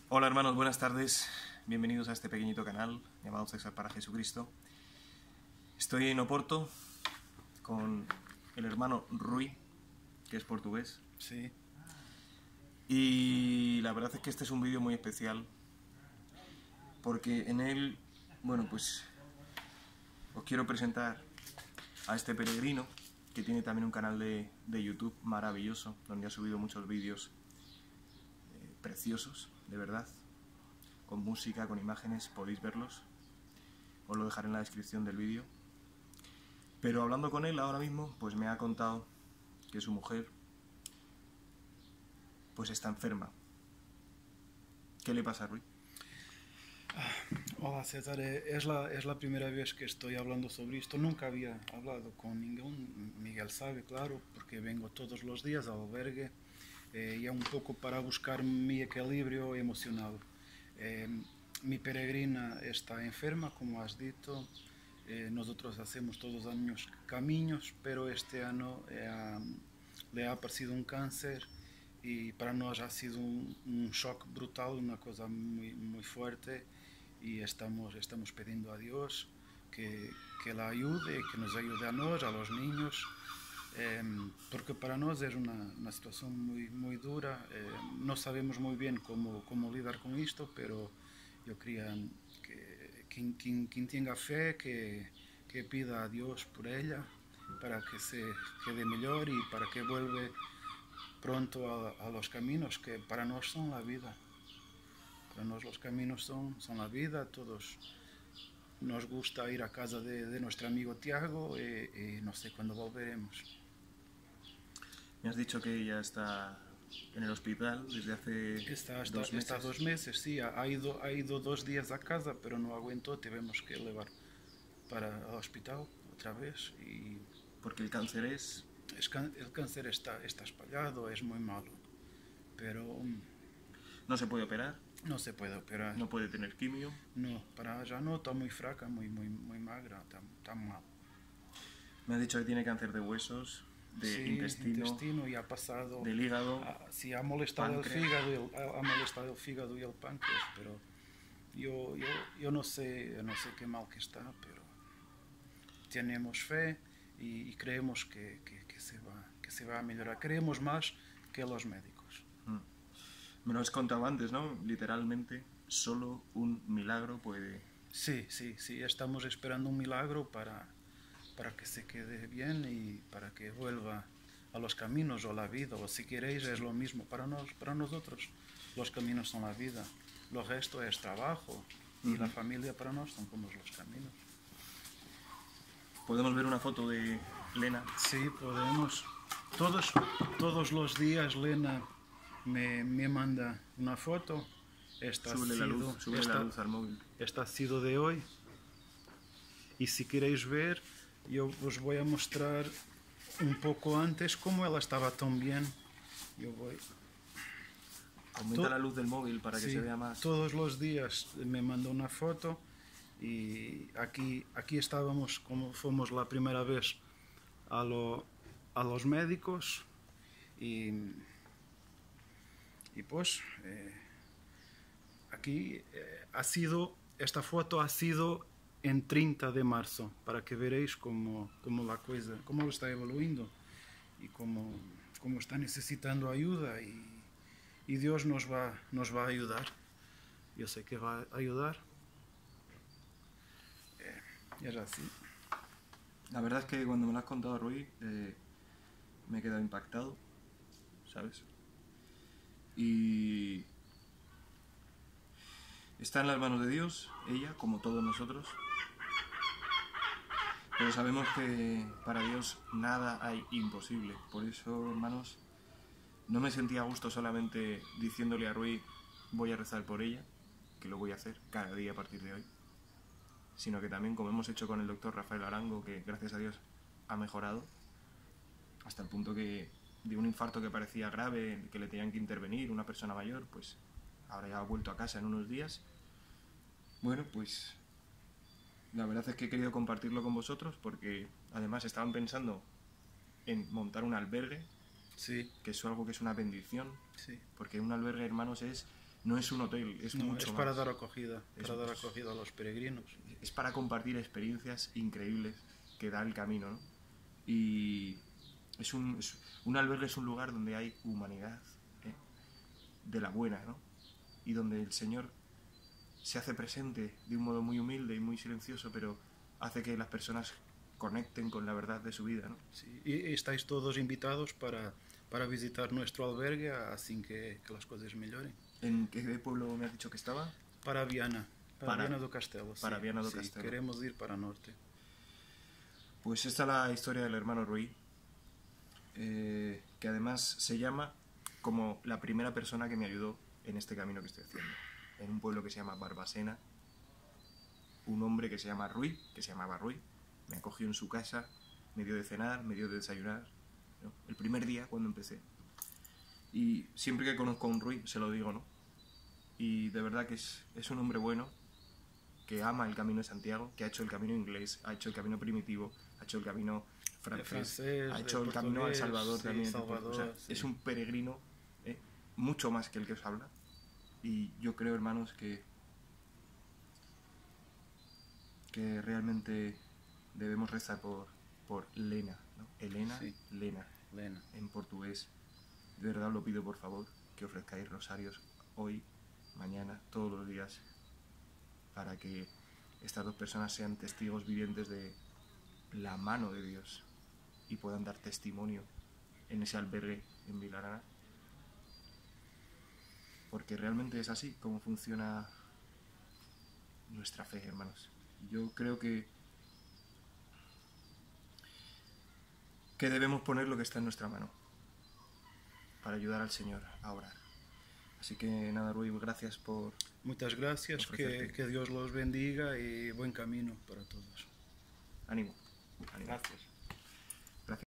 Hola hermanos, buenas tardes. Bienvenidos a este pequeñito canal llamado César para Jesucristo. Estoy en Oporto con el hermano Rui, que es portugués. Sí, Y la verdad es que este es un vídeo muy especial porque en él, bueno, pues os quiero presentar a este peregrino que tiene también un canal de YouTube maravilloso donde ha subido muchos vídeos preciosos, de verdad, con música, con imágenes, podéis verlos. Os lo dejaré en la descripción del vídeo. Pero hablando con él ahora mismo, pues me ha contado que su mujer pues está enferma. ¿Qué le pasa, Rui? hola César, es la primera vez que estoy hablando sobre esto. Nunca había hablado con ningún. Miguel sabe, claro, porque vengo todos los días al albergue y es un poco para buscar mi equilibrio emocional. Eh, Mi peregrina está enferma, como has dicho. Nosotros hacemos todos los años caminos, pero este año le ha aparecido un cáncer y para nós ha sido um choque brutal, uma coisa muito forte e estamos pedindo a Deus que ela ajude, que nos ajude a nós, a los niños, porque para nós é uma situação muito dura, não sabemos muito bem como lidar com isto, pero eu queria que quem tenha fé, que pida a Deus por ella, para que se quede melhor e para que vuelva pronto a los caminos que para nos son la vida. Para nos los caminos son la vida. Todos nos gusta ir a casa de nuestro amigo Tiago y no sé cuándo volveremos. Me has dicho que ella está en el hospital desde hace Está 2 meses. está 2 meses, sí, ha ido 2 días a casa, pero no aguantó, tuvimos que llevar para el hospital otra vez y Porque el cáncer es... el cáncer está espallado, es muy malo, pero No se puede operar, no se puede operar. no puede tener quimio. No, para ella no, está muy fraca, muy magra, está mal. Me has dicho que tiene cáncer de huesos, de Sí, intestino, y ha pasado. del hígado. Sí, ha molestado páncreas. el fígado, ha molestado el fígado y el páncreas, pero yo no sé qué mal que está, pero tenemos fe y creemos que se va a mejorar. Creemos más que los médicos. Me lo has contado antes, ¿no? Literalmente, solo un milagro puede... Sí, estamos esperando un milagro para que se quede bien y para que vuelva a los caminos o la vida, o si queréis es lo mismo para nosotros. Los caminos son la vida, lo resto es trabajo y la familia para nosotros son como los caminos. Podemos ver una foto de Lena. Sí, podemos. Todos los días Lena me manda una foto. Súbele la luz al móvil. Esta ha sido de hoy. Y si queréis ver, yo os voy a mostrar un poco antes cómo ella estaba tan bien. Yo voy. Aumenta la luz del móvil para que se vea más. Todos los días me manda una foto y aquí estábamos, como fuimos la primera vez a los médicos y pues aquí esta foto ha sido en 30 de marzo, para que veréis cómo lo está evolucionando y cómo está necesitando ayuda y Dios nos va a ayudar. Yo sé que va a ayudar. Y es así. La verdad es que cuando me lo has contado, Rui, me he quedado impactado, ¿sabes? Y está en las manos de Dios, ella, como todos nosotros. Pero sabemos que para Dios nada hay imposible. Por eso, hermanos, no me sentía a gusto solamente diciéndole a Rui, voy a rezar por ella, que lo voy a hacer cada día a partir de hoy, sino que también, como hemos hecho con el doctor Rafael Arango, que gracias a Dios ha mejorado, hasta el punto que de un infarto que parecía grave, que le tenían que intervenir, una persona mayor, pues ahora ya ha vuelto a casa en unos días. Bueno, pues la verdad es que he querido compartirlo con vosotros porque además estaban pensando en montar un albergue, Sí, que es algo que es una bendición, sí. porque un albergue, hermanos, es no es un hotel, es No, mucho es para más. dar acogida, Es- para dar acogida a los peregrinos. Es para compartir experiencias increíbles que da el camino, ¿no? Y un albergue es un lugar donde hay humanidad, ¿eh? De la buena, ¿no? Y donde el Señor se hace presente de un modo muy humilde y muy silencioso, pero hace que las personas conecten con la verdad de su vida, ¿no? Sí, y estáis todos invitados para visitar nuestro albergue así que las cosas mejoren. ¿En qué pueblo me has dicho que estaba? Para Viana, para Para- Viana do Castelo. para Sí, Viana do sí, Castelo. queremos ir para norte. Pues esta es la historia del hermano Ruiz, que además se llama como la primera persona que me ayudó en este camino que estoy haciendo. En un pueblo que se llama Barbasena, un hombre que se llama Ruiz, que se llamaba Ruiz, me acogió en su casa, me dio de cenar, me dio de desayunar, ¿no? El primer día cuando empecé. Y siempre que conozco a un Ruiz se lo digo, ¿no? Y de verdad que es un hombre bueno, que ama el camino de Santiago, que ha hecho el camino inglés, ha hecho el camino primitivo, ha hecho el camino francés, ha hecho el camino al Salvador sí, también. Salvador, O sea, sí. es un peregrino, mucho más que el que os habla. Y yo creo, hermanos, que realmente debemos rezar por Lena, ¿no? Elena, Sí. Lena, Lena. en portugués. De verdad os lo pido, por favor, que ofrezcáis rosarios hoy, mañana, todos los días, para que estas dos personas sean testigos vivientes de la mano de Dios y puedan dar testimonio en ese albergue en Vilarana. Porque realmente es así como funciona nuestra fe, hermanos. Yo creo que debemos poner lo que está en nuestra mano para ayudar al Señor a orar. Así que nada, Rui, gracias por... Muchas gracias, ofrecerte. que Dios los bendiga y buen camino para todos. Ánimo. Ánimo. Gracias.